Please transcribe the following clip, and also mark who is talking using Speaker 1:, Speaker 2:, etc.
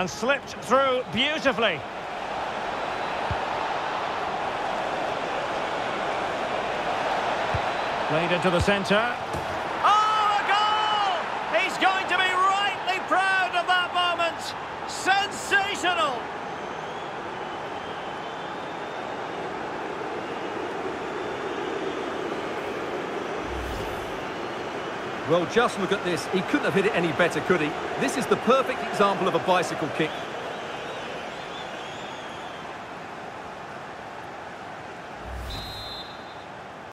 Speaker 1: And slipped through beautifully. Played into the centre. Oh, a goal! He's going to be rightly proud of that moment. Sensational!
Speaker 2: Well, just look at this. He couldn't have hit it any better, could he? This is the perfect example of a bicycle kick.